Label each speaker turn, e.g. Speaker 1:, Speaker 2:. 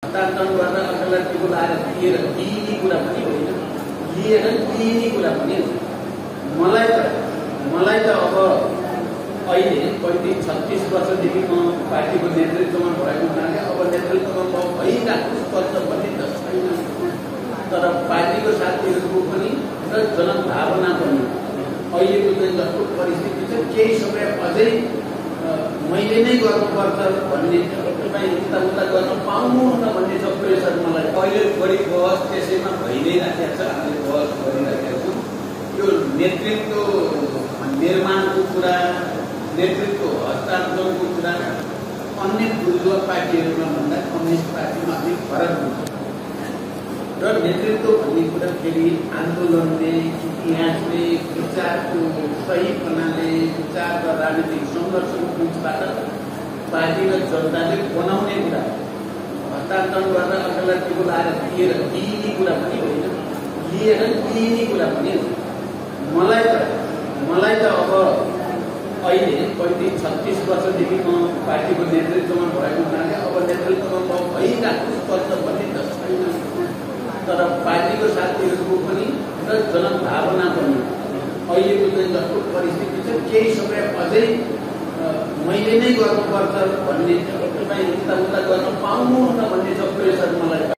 Speaker 1: हस्तान्तरण गरेर अर्कालाई टिको लाएर दिएर दिने कुरा पनि होइन, लिएर दिने कुरा पनि होइन। मलाई त अब अहिले 35-36 वर्षदेखि म पार्टीको नेतृत्वमा भएको हुनाले अब नेतृत्वमा भइरहेको स्पष्ट पनि त छैन, तर पार्टीको साथीहरूको पनि र जनभावना पनि अहिलेको चाहिँ जस्तो परिस्थिति छ, केही समय अझै मैले नै गर्नुपर्छ भन्ने तपाईँ उता गर्न पाउनुहुन्न भन्ने छ प्रेसर मलाई। अहिले बढी बहस त्यसैमा भइ नै राखेको छ, हामीले बहस गरिराखेका छौँ। यो नेतृत्व निर्माणको कुरा, नेतृत्व हस्तान्तरणको कुरा अन्य बुर्जुवा पार्टीहरूमा भन्दा कम्युनिस्ट पार्टीमा अलिक फरक हुन्छ र नेतृत्व भन्ने कुरा फेरि आन्दोलनले, इतिहासले, विचारको सही प्रणाली, विचार र राजनीतिक सङ्घर्षको बिचबाट पार्टी र जनताले बनाउने कुरा, हस्तान्तरण गरेर अर्कालाई टिको लाएर दिएर दिने कुरा पनि होइन, लिएर दिने कुरा पनि होइन। मलाई त अब अहिले 35-36 वर्षदेखि म पार्टीको नेतृत्वमा भएको हुनाले अब नेतृत्वमा भइरहेको स्पष्ट पनि त छैन, तर पार्टीको साथीहरूको पनि र जनभावना पनि अहिलेको चाहिँ जस्तो परिस्थिति छ, केही समय अझै मैले नै गर्नुपर्छ भन्ने तपाईँ उता गर्न पाउनुहुन्न भन्ने छ प्रेसर मलाई।